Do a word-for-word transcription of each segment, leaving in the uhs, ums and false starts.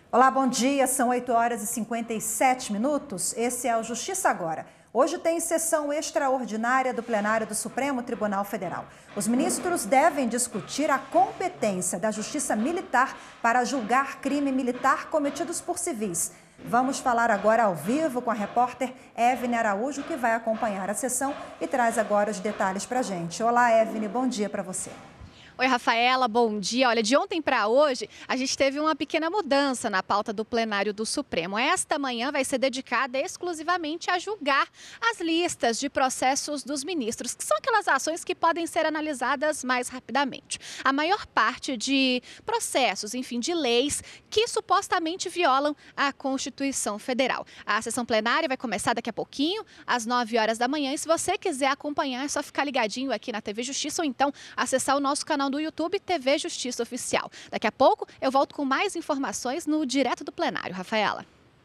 Olá, bom dia. São oito horas e cinquenta e sete minutos. Esse é o Justiça Agora. Hoje tem sessão extraordinária do plenário do Supremo Tribunal Federal. Os ministros devem discutir a competência da Justiça Militar para julgar crime militar cometidos por civis. Vamos falar agora ao vivo com a repórter Evne Araújo, que vai acompanhar a sessão e traz agora os detalhes para a gente. Olá, Evne, bom dia para você. Oi, Rafaela, bom dia. Olha, de ontem para hoje, a gente teve uma pequena mudança na pauta do plenário do Supremo. Esta manhã vai ser dedicada exclusivamente a julgar as listas de processos dos ministros, que são aquelas ações que podem ser analisadas mais rapidamente. A maior parte de processos, enfim, de leis que supostamente violam a Constituição Federal. A sessão plenária vai começar daqui a pouquinho, às nove horas da manhã. E se você quiser acompanhar, é só ficar ligadinho aqui na T V Justiça ou então acessar o nosso canal do YouTube T V Justiça Oficial. Daqui a pouco eu volto com mais informações no Direto do Plenário. Rafaela.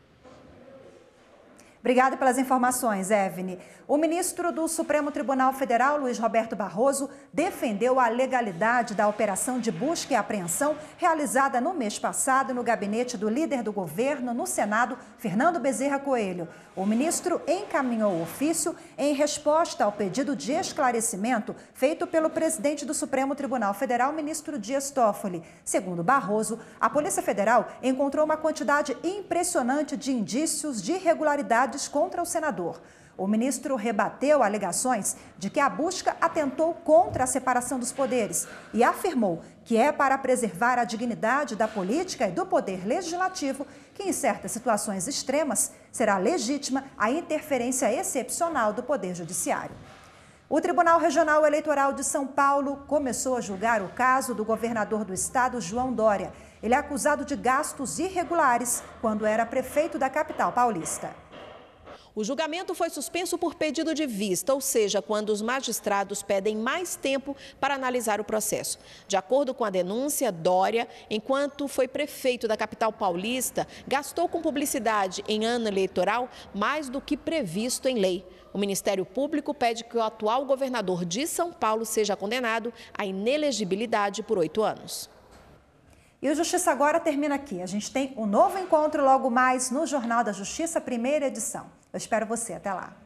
Obrigada pelas informações, Evne. O ministro do Supremo Tribunal Federal, Luiz Roberto Barroso, defendeu a legalidade da operação de busca e apreensão realizada no mês passado no gabinete do líder do governo no Senado, Fernando Bezerra Coelho. O ministro encaminhou o ofício em resposta ao pedido de esclarecimento feito pelo presidente do Supremo Tribunal Federal, ministro Dias Toffoli. Segundo Barroso, a Polícia Federal encontrou uma quantidade impressionante de indícios de irregularidades contra o senador. O ministro rebateu alegações de que a busca atentou contra a separação dos poderes e afirmou que é para preservar a dignidade da política e do poder legislativo que, em certas situações extremas, será legítima a interferência excepcional do Poder Judiciário. O Tribunal Regional Eleitoral de São Paulo começou a julgar o caso do governador do estado, João Dória. Ele é acusado de gastos irregulares quando era prefeito da capital paulista. O julgamento foi suspenso por pedido de vista, ou seja, quando os magistrados pedem mais tempo para analisar o processo. De acordo com a denúncia, Dória, enquanto foi prefeito da capital paulista, gastou com publicidade em ano eleitoral mais do que previsto em lei. O Ministério Público pede que o atual governador de São Paulo seja condenado à inelegibilidade por oito anos. E o Justiça Agora termina aqui. A gente tem um novo encontro logo mais no Jornal da Justiça, primeira edição. Eu espero você. Até lá.